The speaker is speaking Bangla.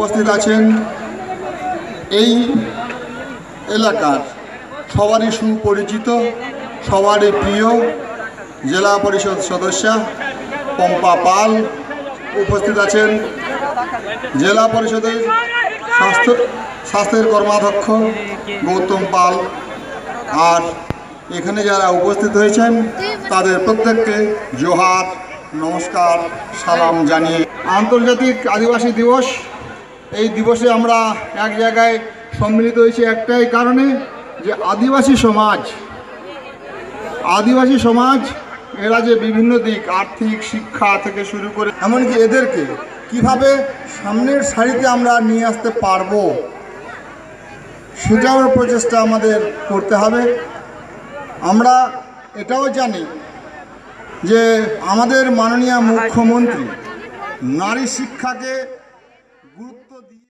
উপস্থিত আছেন এই এলাকার সবারই সুপরিচিত, সবারই প্রিয় জেলা পরিষদ সদস্যা পম্পা পাল, উপস্থিত আছেন জেলা পরিষদের স্বাস্থ্যের কর্মাধ্যক্ষ গৌতম পাল। আর এখানে যারা উপস্থিত হয়েছেন তাদের প্রত্যেককে জোহার, নমস্কার, সালাম জানিয়ে আন্তর্জাতিক আদিবাসী দিবস, এই দিবসে আমরা এক জায়গায় সম্মিলিত হয়েছি একটাই কারণে, যে আদিবাসী সমাজ এরা যে বিভিন্ন দিক, আর্থিক, শিক্ষা থেকে শুরু করে এমনকি এদেরকে কিভাবে সামনের সারিতে আমরা নিয়ে আসতে পারবো, সেটাও প্রচেষ্টা আমাদের করতে হবে। আমরা এটাও জানি যে আমাদের মাননীয় মুখ্যমন্ত্রী নারী শিক্ষাকে